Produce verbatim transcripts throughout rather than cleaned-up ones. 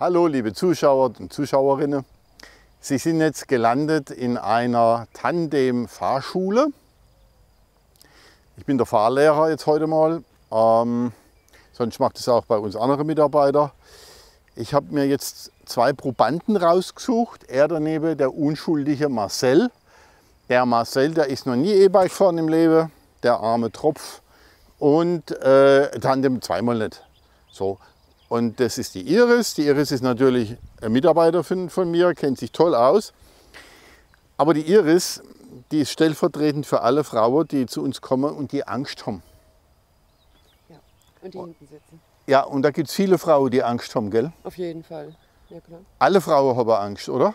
Hallo liebe Zuschauer und Zuschauerinnen. Sie sind jetzt gelandet in einer Tandem-Fahrschule. Ich bin der Fahrlehrer jetzt heute mal. Ähm, sonst macht es auch bei uns andere Mitarbeiter. Ich habe mir jetzt zwei Probanden rausgesucht. Er daneben der unschuldige Marcel. Der Marcel, der ist noch nie E-Bike gefahren im Leben. Der arme Tropf. Und äh, Tandem zweimal nicht. So. Und das ist die Iris. Die Iris ist natürlich eine Mitarbeiterin von mir, kennt sich toll aus. Aber die Iris, die ist stellvertretend für alle Frauen, die zu uns kommen und die Angst haben. Ja, und die hinten sitzen. Ja, und da gibt es viele Frauen, die Angst haben, gell? Auf jeden Fall, ja klar. Alle Frauen haben Angst, oder?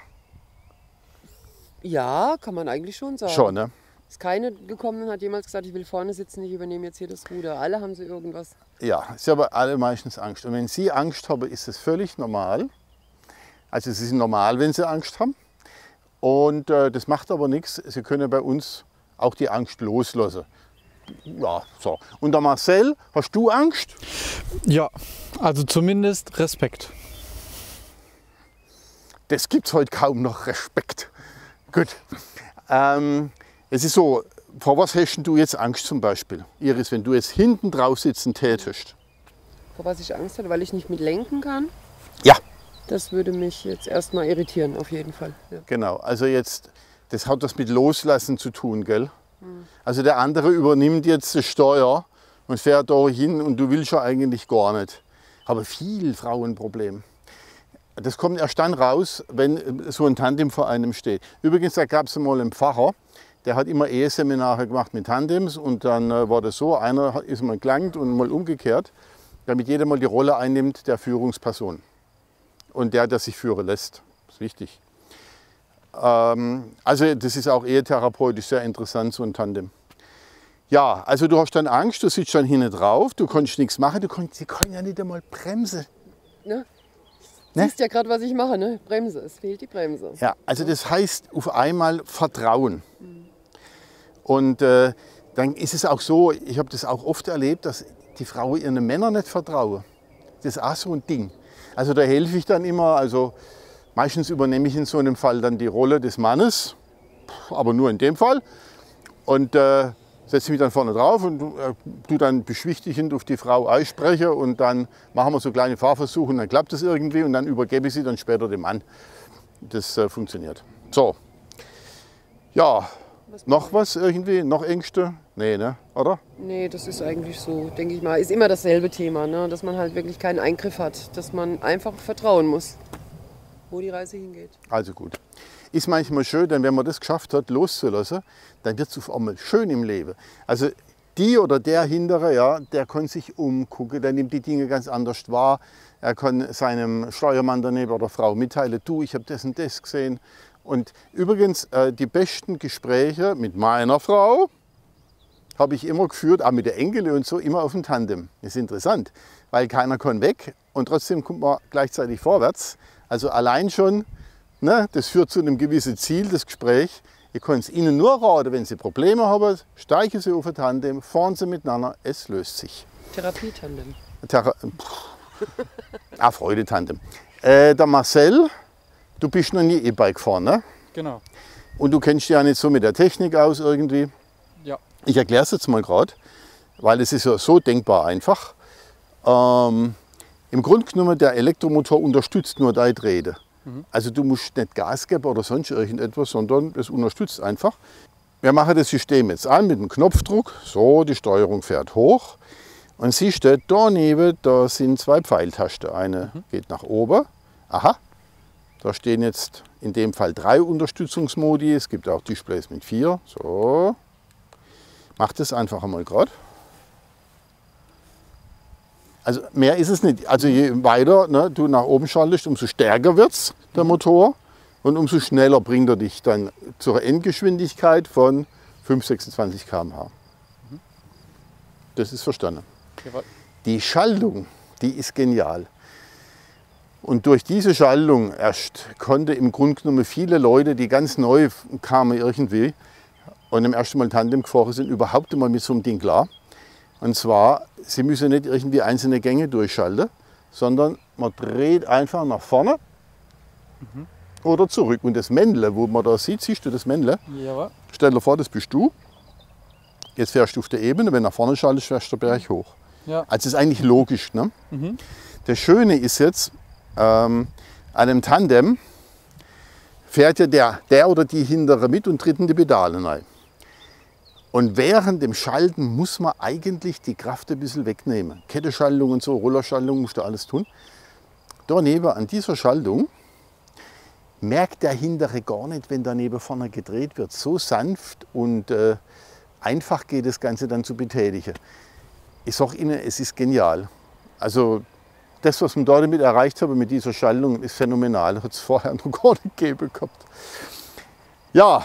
Ja, kann man eigentlich schon sagen. Schon, ne? Ist keine gekommen und hat jemals gesagt, ich will vorne sitzen, ich übernehme jetzt hier das Ruder. Alle haben sie irgendwas. Ja, sie haben alle meistens Angst. Und wenn Sie Angst haben, ist es völlig normal. Also es ist normal, wenn Sie Angst haben. Und äh, das macht aber nichts. Sie können bei uns auch die Angst loslassen. Ja, so. Und der Marcel, hast du Angst? Ja, also zumindest Respekt. Das gibt es heute kaum noch, Respekt. Gut. Ähm, es ist so, vor was hast du jetzt Angst zum Beispiel? Iris, wenn du jetzt hinten drauf sitzen tätest? Vor was ich Angst hatte, weil ich nicht mit lenken kann? Ja. Das würde mich jetzt erstmal irritieren, auf jeden Fall. Ja. Genau, also jetzt, das hat was mit Loslassen zu tun, gell? Mhm. Also der andere übernimmt jetzt das Steuer und fährt da hin und du willst ja eigentlich gar nicht. Aber viel Frauenproblem. Das kommt erst dann raus, wenn so ein Tandem vor einem steht. Übrigens, da gab es mal einen Pfarrer, der hat immer Eheseminare gemacht mit Tandems und dann äh, war das so, einer ist mal gelangt und mal umgekehrt, damit jeder mal die Rolle einnimmt der Führungsperson. Und der, der sich führen lässt. Das ist wichtig. Ähm, also das ist auch ehetherapeutisch sehr interessant, so ein Tandem. Ja, also du hast dann Angst, du sitzt dann hinten drauf, du kannst nichts machen, du kannst, sie können ja nicht einmal bremsen. Ne? Du Ne? siehst ja gerade, was ich mache, ne? Bremse, es fehlt die Bremse. Ja, also das heißt auf einmal Vertrauen. Und äh, dann ist es auch so, ich habe das auch oft erlebt, dass die Frauen ihren Männern nicht vertrauen. Das ist auch so ein Ding. Also da helfe ich dann immer, also meistens übernehme ich in so einem Fall dann die Rolle des Mannes, aber nur in dem Fall. Und äh, setze mich dann vorne drauf und äh, tu dann beschwichtigend auf die Frau aussprechen und dann machen wir so kleine Fahrversuche und dann klappt das irgendwie und dann übergebe ich sie dann später dem Mann. Das äh, funktioniert. So, ja, was noch was irgendwie, noch Ängste? Nee, ne? Oder? Nee, das ist eigentlich so, denke ich mal, ist immer dasselbe Thema, ne? Dass man halt wirklich keinen Eingriff hat, dass man einfach vertrauen muss, wo die Reise hingeht. Also gut. Ist manchmal schön, denn wenn man das geschafft hat, loszulassen, dann wird es auf einmal schön im Leben. Also die oder der Hintere, ja, der kann sich umgucken, der nimmt die Dinge ganz anders wahr. Er kann seinem Steuermann daneben oder Frau mitteilen, du, ich habe das und das gesehen. Und übrigens, äh, die besten Gespräche mit meiner Frau habe ich immer geführt, auch mit der Enkel und so, immer auf dem Tandem. Das ist interessant, weil keiner kann weg und trotzdem kommt man gleichzeitig vorwärts. Also allein schon, ne, das führt zu einem gewissen Ziel, das Gespräch. Ihr könnt es Ihnen nur raten, wenn Sie Probleme haben, steigen Sie auf ein Tandem, fahren Sie miteinander, es löst sich. Therapietandem. Thera ah, Freude-Tandem. Äh, der Marcel, du bist noch nie E-Bike gefahren, ne? Genau. Und du kennst dich ja nicht so mit der Technik aus irgendwie. Ja. Ich erkläre es jetzt mal gerade, weil es ist ja so denkbar einfach. Ähm, Im Grunde genommen, der Elektromotor unterstützt nur deine Drehde. Mhm. Also du musst nicht Gas geben oder sonst irgendetwas, sondern es unterstützt einfach. Wir machen das System jetzt an mit dem Knopfdruck. So, die Steuerung fährt hoch. Und siehst du, daneben, da sind zwei Pfeiltasten. Eine mhm. geht nach oben. Aha, da stehen jetzt in dem Fall drei Unterstützungsmodi. Es gibt auch Displays mit vier. So. Mach das einfach einmal gerade. Also mehr ist es nicht. Also je weiter ne, du nach oben schaltest, umso stärker wird der Motor und umso schneller bringt er dich dann zur Endgeschwindigkeit von fünfhundertsechsundzwanzig Kilometer pro Stunde. Das ist verstanden. Die Schaltung, die ist genial. Und durch diese Schaltung erst konnte im Grunde genommen viele Leute, die ganz neu kamen irgendwie und im ersten Mal Tandem gefahren sind, überhaupt einmal mit so einem Ding klar. Und zwar, sie müssen nicht irgendwie einzelne Gänge durchschalten, sondern man dreht einfach nach vorne mhm. oder zurück. Und das Männle, wo man da sieht, siehst du das Männle? Ja. Stell dir vor, das bist du. Jetzt fährst du auf der Ebene, wenn du nach vorne schaltest, fährst du den Berg hoch. Ja. Also das ist eigentlich logisch. Ne? Mhm. Das Schöne ist jetzt, ähm, an einem Tandem fährt ja der, der oder die hintere mit und tritt in die Pedale rein. Und während dem Schalten muss man eigentlich die Kraft ein bisschen wegnehmen. Kettenschaltung und so, Rollerschaltung, musst du alles tun. Daneben an dieser Schaltung merkt der hintere gar nicht, wenn daneben vorne gedreht wird. So sanft und äh, einfach geht das Ganze dann zu betätigen. Ich sage Ihnen, es ist genial. Also das, was wir da damit erreicht haben mit dieser Schaltung, ist phänomenal. Hat es vorher noch gar nicht gegeben gehabt. Ja,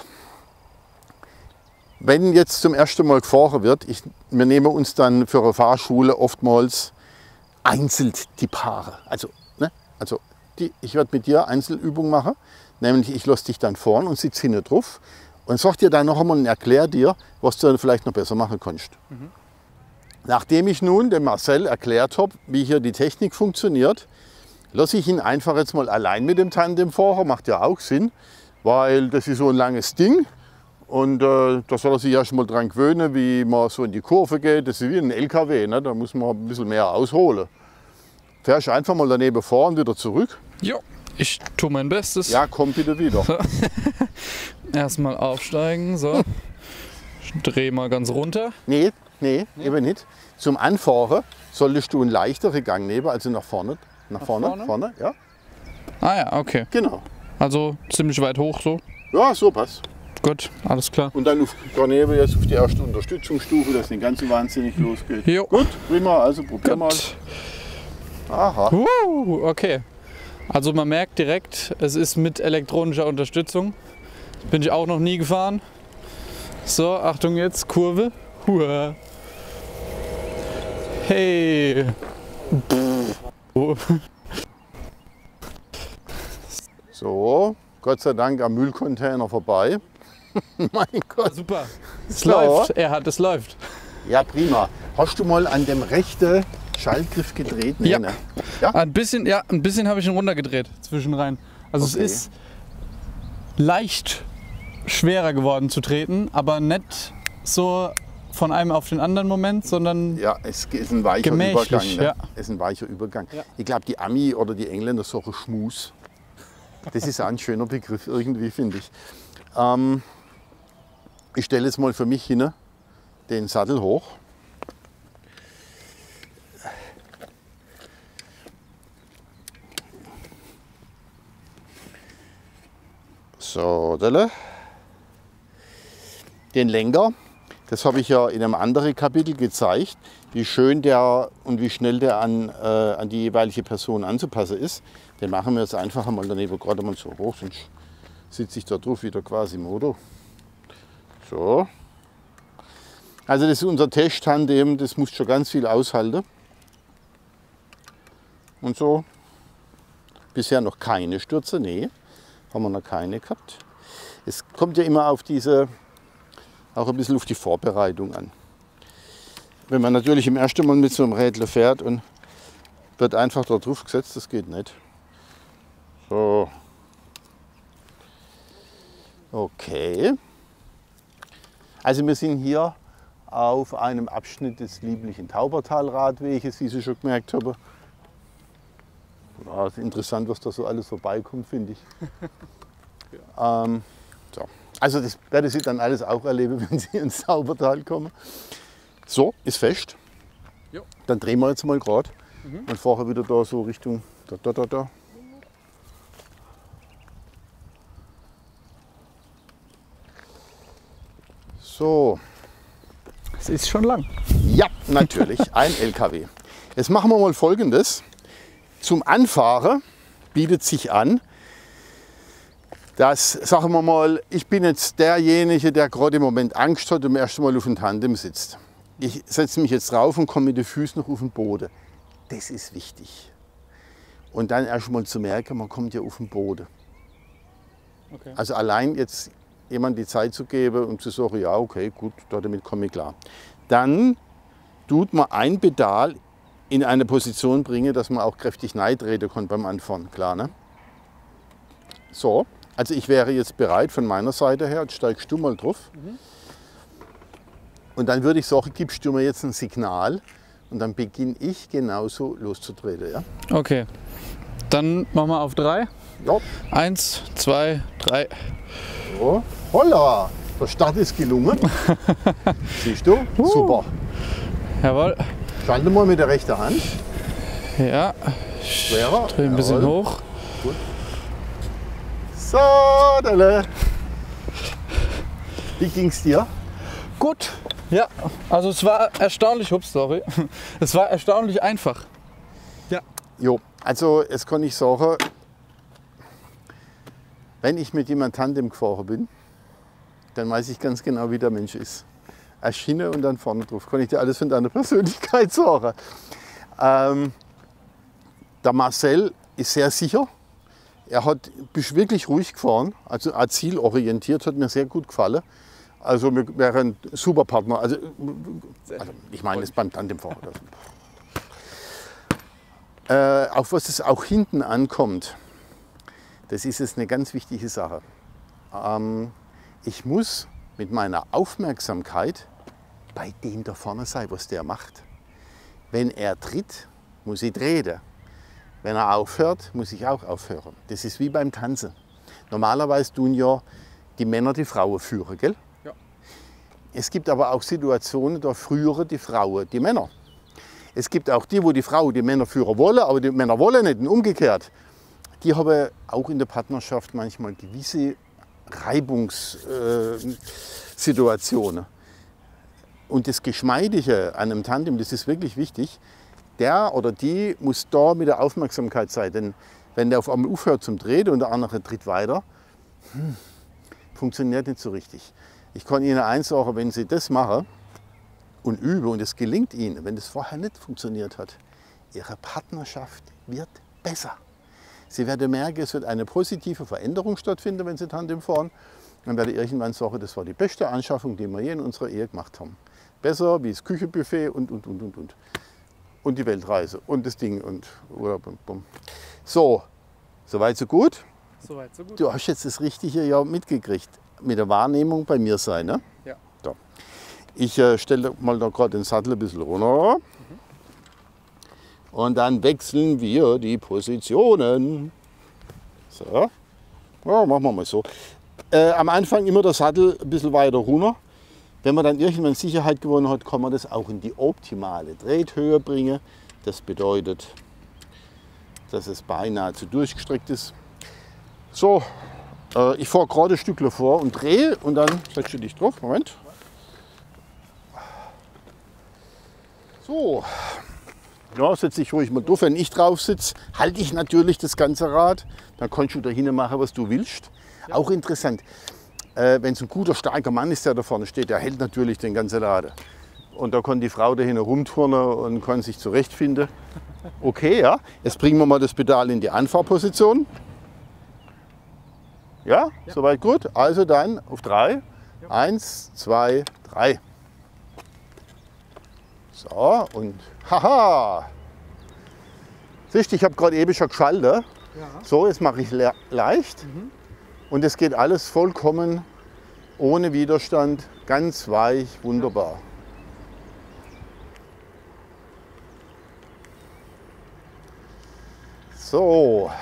wenn jetzt zum ersten Mal gefahren wird, ich, wir nehmen uns dann für eine Fahrschule oftmals einzeln die Paare. Also, ne, also die, ich werde mit dir Einzelübungen machen, nämlich ich lasse dich dann vorn und sitze hinten drauf und sag dir dann noch einmal und erkläre dir, was du dann vielleicht noch besser machen kannst. Mhm. Nachdem ich nun dem Marcel erklärt habe, wie hier die Technik funktioniert, lasse ich ihn einfach jetzt mal allein mit dem Tandem fahren. Macht ja auch Sinn, weil das ist so ein langes Ding. Und äh, da soll er sich erst mal dran gewöhnen, wie man so in die Kurve geht. Das ist wie ein L K W, ne? Da muss man ein bisschen mehr ausholen. Fährst einfach mal daneben vor und wieder zurück. Ja, ich tue mein Bestes. Ja, komm bitte wieder. Erstmal aufsteigen, so. Ich drehe mal ganz runter. Nee, nee, nee, eben nicht. Zum Anfahren solltest du einen leichteren Gang nehmen, also nach vorne. Nach, nach vorne, vorne, vorne, ja. Ah ja, okay. Genau. Also ziemlich weit hoch so. Ja, so passt. Gut, alles klar. Und dann auf, daneben jetzt auf die erste Unterstützungsstufe, dass es nicht ganz so wahnsinnig losgeht. Jo. Gut, prima, also probier mal. Aha. Uh, okay. Also man merkt direkt, es ist mit elektronischer Unterstützung. Bin ich auch noch nie gefahren. So, Achtung jetzt, Kurve. Hua. Hey. Oh. So, Gott sei Dank am Müllcontainer vorbei. Mein Gott. Super. Es So. läuft. Er hat, es läuft. Ja, prima. Hast du mal an dem rechten Schaltgriff gedreht? Nee, Ja. Ne? Ja. Ein bisschen, ja, ein bisschen habe ich ihn runtergedreht zwischenrein. Also Okay. es ist leicht schwerer geworden zu treten, aber nicht so von einem auf den anderen Moment, sondern Ja, es ist ein weicher Gemächlich, Übergang. Ne? ja. Es ist ein weicher Übergang. Ja. Ich glaube, die Ami oder die Engländer sagen Schmus. Das ist auch ein schöner Begriff irgendwie, finde ich. Ähm, ich stelle jetzt mal für mich hin den Sattel hoch. So, dele. Den Lenker, das habe ich ja in einem anderen Kapitel gezeigt, wie schön der und wie schnell der an, äh, an die jeweilige Person anzupassen ist. Den machen wir jetzt einfach mal daneben gerade mal so hoch, sonst sitze ich da drauf wieder quasi im Auto. So. Also das ist unser Testtandem, das muss schon ganz viel aushalten. Und so. Bisher noch keine Stürze, nee, haben wir noch keine gehabt. Es kommt ja immer auf diese, auch ein bisschen auf die Vorbereitung an. Wenn man natürlich im ersten Mal mit so einem Rädler fährt und wird einfach da drauf gesetzt, das geht nicht. So. Okay. Also wir sind hier auf einem Abschnitt des lieblichen Taubertal-Radweges, wie Sie schon gemerkt haben. Ja, ist interessant, was da so alles vorbeikommt, finde ich. Ja. Ähm, so. Also das werden Sie dann alles auch erleben, wenn Sie ins Taubertal kommen. So, ist fest. Jo. Dann drehen wir jetzt mal gerade Mhm. und fahren wieder da so Richtung da, da, da, da. So. es ist schon lang. Ja, natürlich, ein L K W. Jetzt machen wir mal Folgendes. Zum Anfahren bietet sich an, dass, sagen wir mal, ich bin jetzt derjenige, der gerade im Moment Angst hat und erst mal auf dem Tandem sitzt. Ich setze mich jetzt drauf und komme mit den Füßen noch auf den Boden. Das ist wichtig. Und dann erst mal zu merken, man kommt ja auf den Boden. Okay. Also allein jetzt jemand die Zeit zu geben und zu sagen, ja okay, gut, damit komme ich klar. Dann tut man ein Pedal in eine Position bringen, dass man auch kräftig neidrehen kann beim Anfahren, klar, ne? So, also ich wäre jetzt bereit von meiner Seite her, jetzt steigst du mal drauf. Mhm. Und dann würde ich sagen, gibst du mir jetzt ein Signal und dann beginne ich genauso loszudrehen, ja? Okay, dann machen wir auf drei. Ja. Eins, zwei, drei. So. Holla, der Start ist gelungen. Siehst du? Uh. Super. Jawohl. Schalte mal mit der rechten Hand. Ja. Schwerer. Dreh ein bisschen Jawohl. hoch. Gut. So, Delle. Wie ging's dir? Gut. Ja, also es war erstaunlich, ups, sorry. Es war erstaunlich einfach. Ja. Jo, also es kann ich sagen, wenn ich mit jemandem Tandem gefahren bin, dann weiß ich ganz genau, wie der Mensch ist. Erst hinten und dann vorne drauf. Kann ich dir alles von deiner Persönlichkeit sagen. Ähm, der Marcel ist sehr sicher. Er hat bist wirklich ruhig gefahren, also auch zielorientiert, hat mir sehr gut gefallen. Also wir wären ein super Partner. Also, also ich meine es beim Tandemfahren. äh, auf was es auch hinten ankommt, das ist jetzt eine ganz wichtige Sache. Ähm, ich muss mit meiner Aufmerksamkeit bei dem da vorne sein, was der macht. Wenn er tritt, muss ich treten. Wenn er aufhört, muss ich auch aufhören. Das ist wie beim Tanzen. Normalerweise tun ja die Männer die Frauen führen, gell? Ja. Es gibt aber auch Situationen, da führen die Frauen die Männer. Es gibt auch die, wo die Frau die Männer führen wollen, aber die Männer wollen nicht und umgekehrt. Die haben auch in der Partnerschaft manchmal gewisse Reibungssituationen. Und das Geschmeidige an einem Tandem, das ist wirklich wichtig, der oder die muss da mit der Aufmerksamkeit sein. Denn wenn der auf einmal aufhört zum Drehen und der andere tritt weiter, hm, funktioniert nicht so richtig. Ich kann Ihnen eins sagen, wenn Sie das machen und üben und es gelingt Ihnen, wenn das vorher nicht funktioniert hat, Ihre Partnerschaft wird besser. Sie werden merken, es wird eine positive Veränderung stattfinden, wenn Sie Tandem fahren. Dann werde ich irgendwann sagen, das war die beste Anschaffung, die wir je in unserer Ehe gemacht haben. Besser wie das Küchenbuffet und, und, und, und, und. Und die Weltreise und das Ding und so, soweit so gut. Soweit so gut. Du hast jetzt das Richtige ja mitgekriegt, mit der Wahrnehmung bei mir sein, ne? Ja. So. Ich äh, stelle mal da gerade den Sattel ein bisschen runter. Mhm. Und dann wechseln wir die Positionen. So, ja, machen wir mal so. Äh, am Anfang immer der Sattel ein bisschen weiter runter. Wenn man dann irgendwann Sicherheit gewonnen hat, kann man das auch in die optimale Drehhöhe bringen. Das bedeutet, dass es beinahe zu durchgestreckt ist. So, äh, ich fahre gerade ein Stückchen vor und drehe und dann setzt du dich drauf. Moment. So, ja, setze ich ruhig mal drauf. Wenn ich drauf sitze, halte ich natürlich das ganze Rad. Dann kannst du da hinten machen, was du willst. Ja. Auch interessant. Äh, wenn es ein guter, starker Mann ist, der da vorne steht, der hält natürlich den ganzen Laden. Und da kann die Frau da hinten rumturnen und kann sich zurechtfinden. Okay, ja. Jetzt bringen wir mal das Pedal in die Anfahrposition. Ja, ja. Soweit gut. Also dann auf drei. Ja. Eins, zwei, drei. So, und haha. Siehst du, ich habe gerade eben schon geschaltet. Ja. So, jetzt mache ich le leicht. Mhm. Und es geht alles vollkommen ohne Widerstand, ganz weich, wunderbar. So.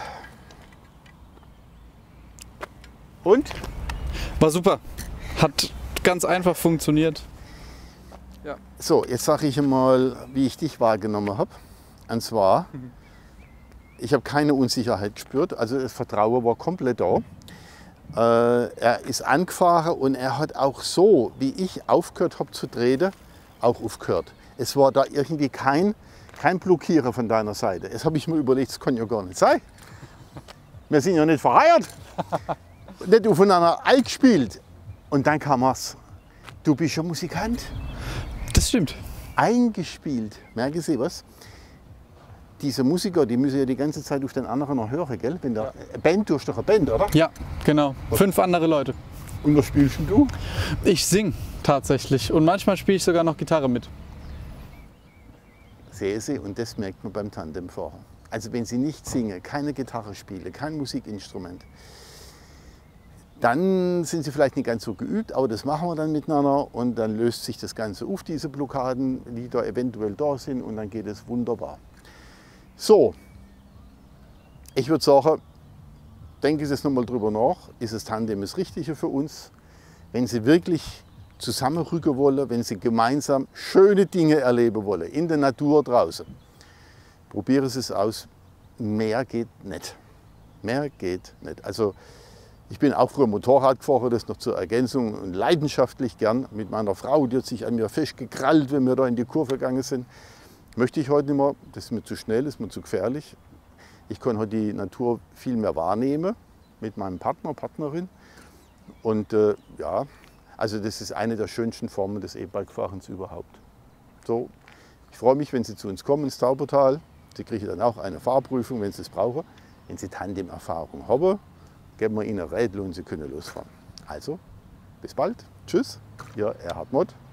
Und? War super. Hat ganz einfach funktioniert. Ja. So, jetzt sage ich mal, wie ich dich wahrgenommen habe. Und zwar, mhm. ich habe keine Unsicherheit gespürt, also das Vertrauen war komplett da. Äh, er ist angefahren und er hat auch so, wie ich aufgehört habe zu drehen, auch aufgehört. Es war da irgendwie kein, kein Blockierer von deiner Seite. Jetzt habe ich mir überlegt, das kann ja gar nicht sein. Wir sind ja nicht verheiratet. Nicht aufeinander eingespielt. Und dann kam es. Du bist ja Musikant. Das stimmt. Eingespielt. Merken Sie was? Diese Musiker, die müssen ja die ganze Zeit auf den anderen noch hören, gell? Wenn der ja. Band, du hast doch eine Band, oder? Ja, genau. Was? Fünf andere Leute. Und was spielst du? Ich singe tatsächlich. Und manchmal spiele ich sogar noch Gitarre mit. sehe sie, und das merkt man beim Tandemfahren. Also wenn sie nicht singe, keine Gitarre spiele, kein Musikinstrument, dann sind sie vielleicht nicht ganz so geübt, aber das machen wir dann miteinander und dann löst sich das Ganze auf, diese Blockaden, die da eventuell da sind, und dann geht es wunderbar. So, ich würde sagen, denke Sie jetzt nochmal drüber nach, ist das Tandem das Richtige für uns? Wenn Sie wirklich zusammenrücken wollen, wenn Sie gemeinsam schöne Dinge erleben wollen, in der Natur draußen, probieren Sie es aus. Mehr geht nicht. Mehr geht nicht. Also, ich bin auch früher Motorrad gefahren, das noch zur Ergänzung, und leidenschaftlich gern mit meiner Frau, die hat sich an mir festgekrallt, wenn wir da in die Kurve gegangen sind. Möchte ich heute nicht mehr, das ist mir zu schnell, das ist mir zu gefährlich. Ich kann heute die Natur viel mehr wahrnehmen mit meinem Partner, Partnerin. Und äh, ja, also das ist eine der schönsten Formen des E-Bike-Fahrens überhaupt. So, ich freue mich, wenn Sie zu uns kommen ins Taubertal. Sie kriegen dann auch eine Fahrprüfung, wenn Sie es brauchen. Wenn Sie Tandem-Erfahrung haben, geben wir Ihnen ein Rädchen und Sie können losfahren. Also, bis bald. Tschüss, Ihr Erhard Mott.